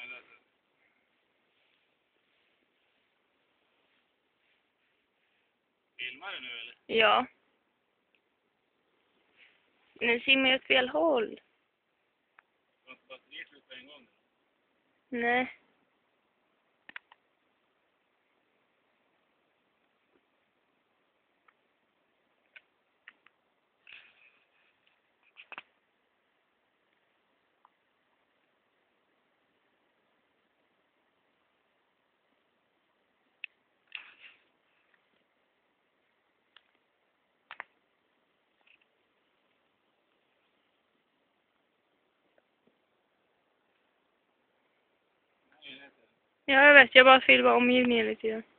Filmar du nu eller? Ja. Den simmar åt fel håll. Batteriet slut på en gång. Nej. Ja, jag vet. Jag bara filmar omgivningen lite grann.